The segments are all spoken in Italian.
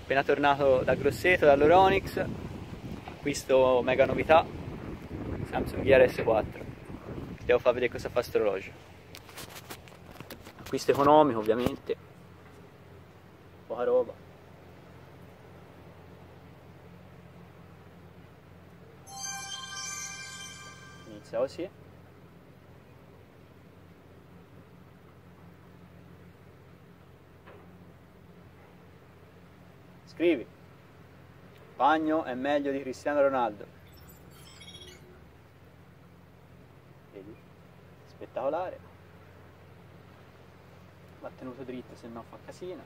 Appena tornato da Grosseto, dall'Euronix, acquisto mega novità, Samsung Gear S4. Devo far vedere cosa fa sto orologio. Acquisto economico ovviamente, poca roba. Inizia così. Scrivi: Bagno è meglio di Cristiano Ronaldo. Vedi? Spettacolare. Va tenuto dritto, se no fa casino.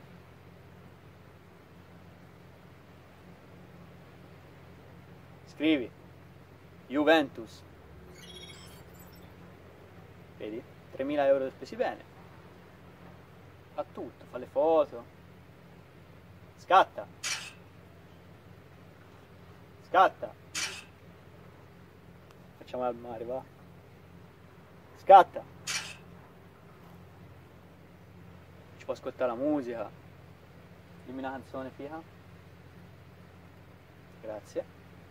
Scrivi: Juventus. Vedi? 3.000 euro spesi bene. Fa tutto, fa le foto. Scatta. Scatta. Facciamo al mare, va. Scatta. Ci può ascoltare la musica. Dimmi una canzone, figa. Grazie.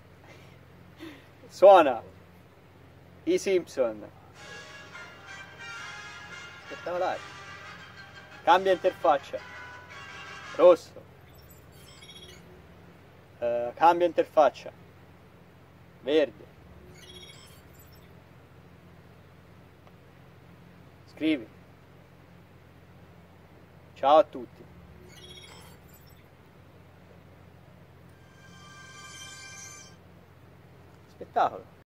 Suona I Simpson. Spettacolare. Cambia interfaccia. Rosso. Cambia interfaccia. Verde. Scrivi: ciao a tutti. Spettacolo.